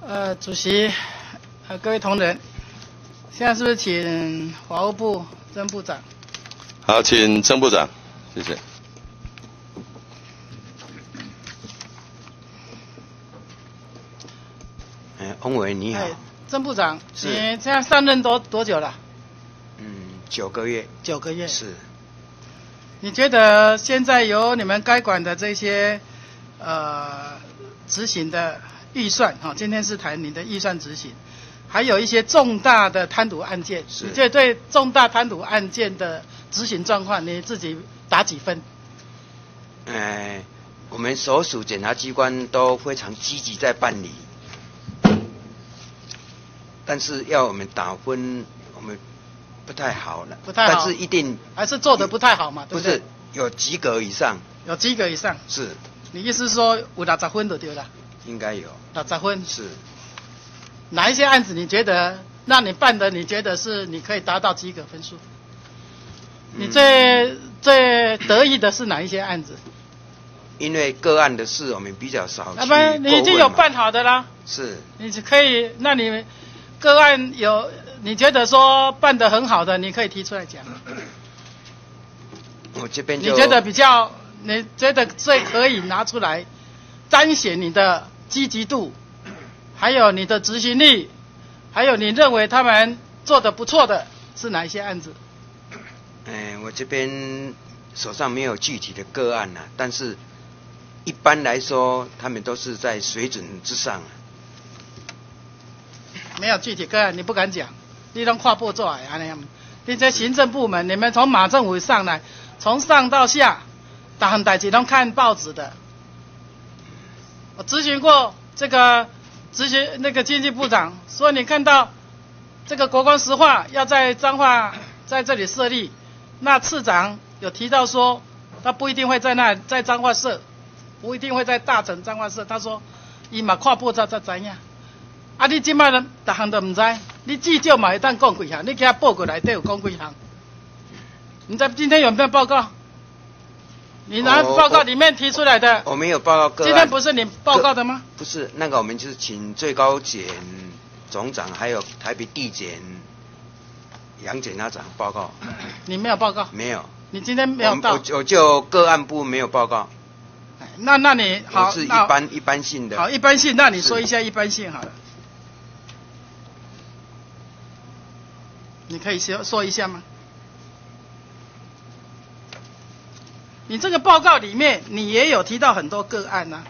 主席，各位同仁，现在是不是请法务部曾部长？ 好，请曾部长，谢谢。 翁委员你好。 曾部长，你现在上任多久了 ？9个月。 9个月。 是。 你觉得现在由你们该管的这些执行的预算，今天是谈你的预算执行，还有一些重大的贪渎案件，你觉得对重大贪渎案件的执行状况，你自己打几分？ 我们所属检察机关都非常积极在办理，但是要我们打分，我们不太好了， 不太好， 但是一定还是做得不太好嘛，对不对？ 不是有及格以上， 有及格以上， 是。 你意思是说有60分就对了？ 应该有 60分。 是。 哪一些案子你觉得让你办的，你觉得是你可以达到及格分数？你最得意的是哪一些案子？ 因为个案的事我们比较少去。 不然你已经有办好的啦。 是。 你可以，那你个案有你觉得说办得很好的，你可以提出来讲。 我这边就。 你觉得比较，你觉得最可以拿出来彰显你的积极度，还有你的执行力，还有你认为他们做得不错的是哪一些案子？ 我这边手上没有具体的个案啊，但是一般来说，他们都是在水准之上。 没有具体个案，你不敢讲，你都跨步做来样。你这行政部门，你们从马政府上来，从上到下，大很大几都看报纸的。我咨询过这个那个经济部长，说你看到这个国光石化要在彰化在这里设立，那次长有提到说，他不一定会在彰化设，不一定会在大城彰化设。他说，伊嘛看报纸才知影。啊，你即摆人逐项都唔知，你至少嘛会当讲几项，你给他报告内底有讲几项。你在今天有没有报告？你拿报告里面提出来的。 我没有报告个案。 今天不是你报告的吗？ 不是，那个我们就是请最高检总长还有台北地检杨检察长报告。 你没有报告？ 没有。 你今天没有到？ 我就个案部没有报告。 那你好， 是一般性的。 好，一般性，那你说一下一般性好了。你可以说一下吗？你这个报告里面，你也有提到很多个案呐、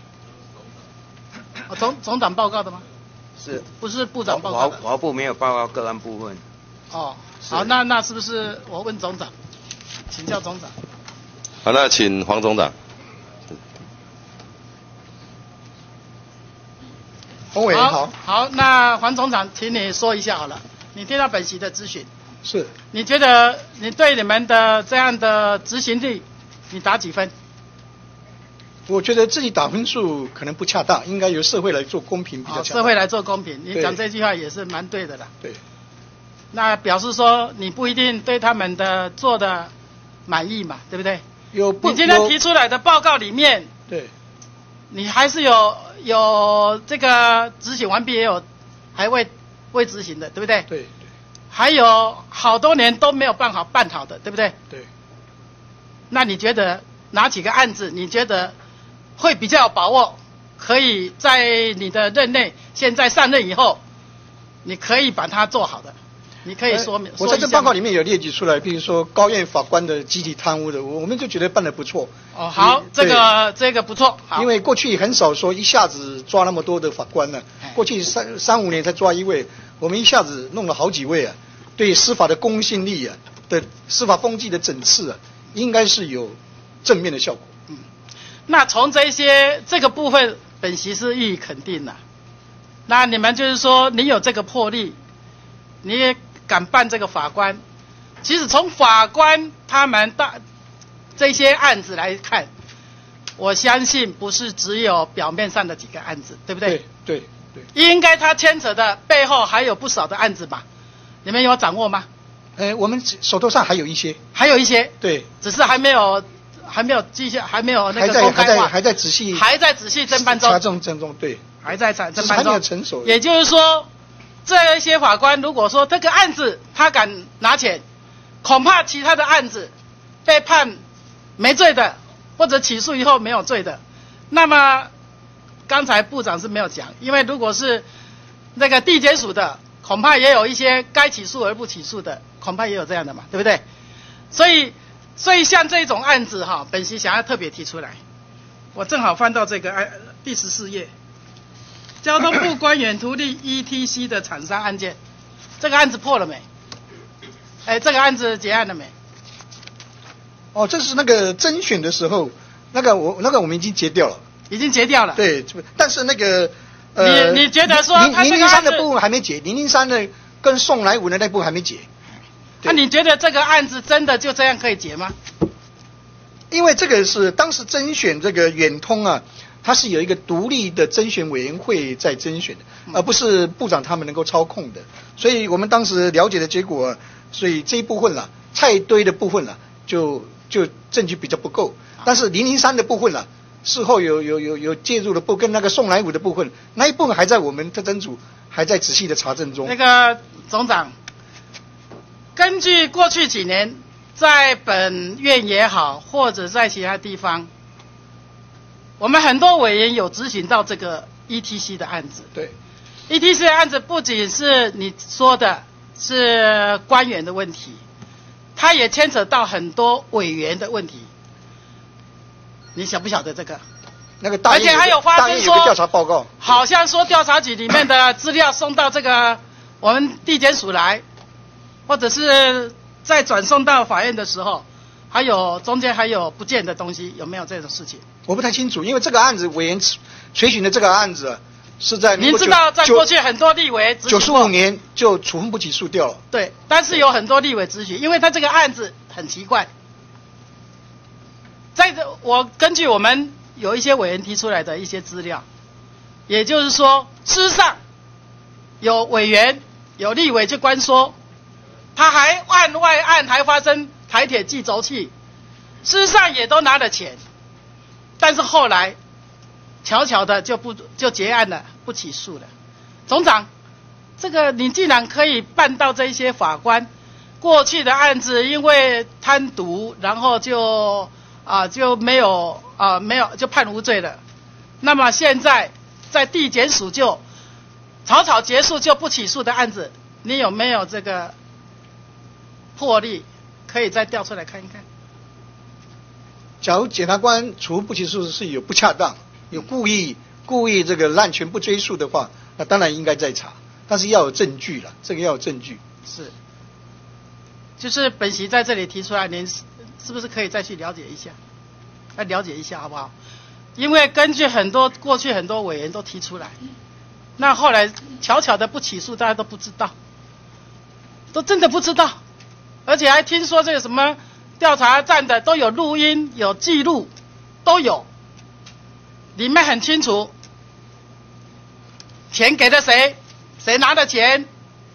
总长报告的吗？ 是。 不是部长报告的？ 法务部没有报告个案部分。 哦，好，那是不是我问总长，请教总长？ 好，那请黄总长。 洪委员好。 好，那黄总长，请你说一下好了。你听到本席的咨询， 是。 你觉得你对你们的这样的执行力，你打几分？ 我觉得自己打分数可能不恰当，应该由社会来做公平比较恰当。 社会来做公平，你讲这句话也是蛮对的啦。 对。 那表示说你不一定对他们的做的满意嘛，对不对？你今天提出来的报告里面， 对， 你还是有这个执行完毕，也有还未执行的，对不对？ 对对。 还有好多年都没有办好的，对不对？ 对。 那你觉得哪几个案子你觉得会比较有把握，可以在你的任内，现在上任以后，你可以把它做好的？你可以说明。 我在这报告里面有列举出来，比如说高院法官的集体贪污的，我们就觉得办得不错。 哦，好，这个不错。好， 因为过去很少说一下子抓那么多的法官呢，过去3-5年才抓一位，我们一下子弄了好几位啊，对司法的公信力啊的司法风气的整治啊，应该是有正面的效果。 那从这个部分，本席是予以肯定的。那你们就是说，你有这个魄力，你也敢办这个法官。其实从法官他们这些案子来看，我相信不是只有表面上的几个案子，对不对？ 对。 应该他牵扯的背后还有不少的案子吧？你们有掌握吗？ 我们手头上还有一些。对。 只是还没有记下，还没有那个公开化， 还在仔细侦办中。 查证对。 还在侦还没办中， 有成熟。 也就是说，这一些法官如果说这个案子他敢拿钱，恐怕其他的案子被判没罪的，或者起诉以后没有罪的，那么刚才部长是没有讲，因为如果是那个地检署的，恐怕也有一些该起诉而不起诉的，恐怕也有这样的嘛，对不对？所以像这种案子哈，本席想要特别提出来。我正好翻到这个第14页，交通部官员图利 ETC 的厂商案件，这个案子破了没？这个案子结案了没？ 哦，这是那个甄选的时候，那个我们已经结掉了。 已经结掉了。 对，但是那个你觉得说他这个 003的部分还没结，003的跟宋来武的那部分还没结。 那你觉得这个案子真的就这样可以结吗？ 因为这个是当时甄选这个远通啊，它是有一个独立的甄选委员会在甄选的，而不是部长他们能够操控的。所以我们当时了解的结果，所以这一部分了，菜堆的部分了，就证据比较不够。但是003的部分了，事后有介入的部分，跟那个宋来武的部分，那一部分还在我们特侦组还在仔细的查证中。 那个总长，根据过去几年在本院也好，或者在其他地方，我们很多委员有执行到这个 ETC 的案子。 对 ，ETC 的案子不仅是你说的是官员的问题，它也牵扯到很多委员的问题。你晓不晓得这个？ 那个而且还有发生说调查报告， 好像说调查局里面的资料送到这个我们地检署来，或者是在转送到法院的时候，还有中间还有不见的东西，有没有这种事情？ 我不太清楚，因为这个案子委员垂询的这个案子是在您知道，在过去很多立委 95年就处分不起诉掉了。 对，但是有很多立委咨询，因为他这个案子很奇怪。我根据我们有一些委员提出来的一些资料，也就是说，事实上有委员有立委就官说，他还案外案还发生台铁计轴器，事实上也都拿了钱，但是后来悄悄的就结案了，不起诉了。总长，这个你既然可以办到这些法官过去的案子因为贪渎，然后就没有就判无罪了，那么现在在地检署就草草结束就不起诉的案子，你有没有这个魄力可以再调出来看一看？ 假如检察官处分不起诉是有不恰当，有故意这个滥权不追诉的话，那当然应该再查，但是要有证据了，这个要有证据。 是，就是本席在这里提出来，您是不是可以再去了解一下？来了解一下好不好？因为根据过去很多委员都提出来，那后来悄悄的不起诉，大家都不知道，都真的不知道，而且还听说这个什么调查站的都有录音、有记录，都有，里面很清楚，钱给了谁，谁拿的钱，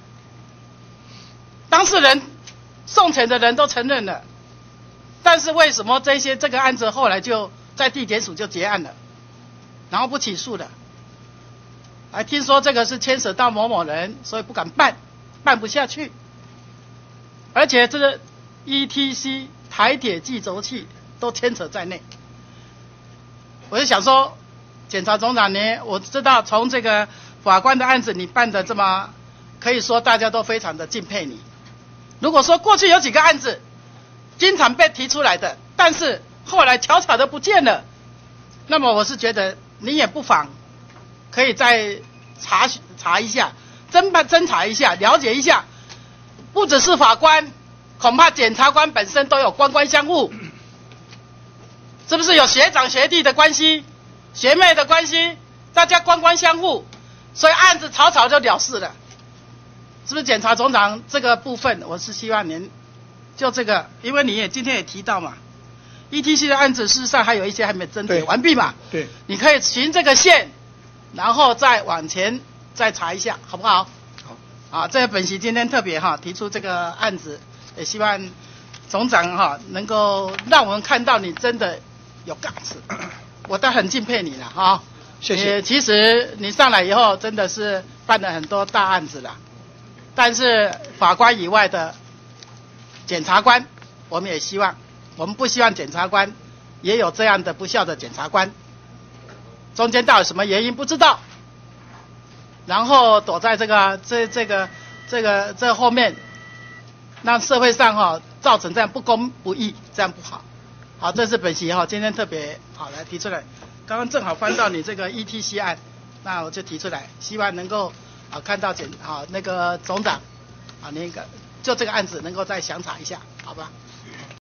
当事人送钱的人都承认了。但是为什么这个案子后来就在地检署就结案了，然后不起诉了？还听说这个是牵扯到某某人，所以不敢办不下去。而且这个 ETC 台铁计轴器都牵扯在内。我就想说，检察总长我知道从这个法官的案子你办的这么，可以说大家都非常的敬佩你。如果说过去有几个案子经常被提出来的，但是后来悄悄的不见了，那么我是觉得你也不妨可以再查一下，侦查一下，了解一下，不只是法官，恐怕检察官本身都有官官相护，是不是有学长学弟的关系，学妹的关系，大家官官相护，所以案子草草就了事了，是不是？检察总长这个部分，我是希望您就这个，因为你也今天也提到嘛 ，ETC 的案子事实上还有一些还没侦结完毕嘛， 对， 你可以循这个线，然后再往前再查一下，好不好？好，这个本席今天特别提出这个案子，也希望总长能够让我们看到你真的有 guts， 我都很敬佩你了谢谢。 其实你上来以后，真的是办了很多大案子了，但是法官以外的检察官，我们也希望，我们不希望检察官也有这样的不孝的检察官，中间到底什么原因不知道，然后躲在这后面，让社会上造成这样不公不义，这样不好。好，这是本席今天特别好来提出来。刚刚正好翻到你这个 ETC 案，那我就提出来，希望能够看到那个总长那个就这个案子能够再详查一下，好吧？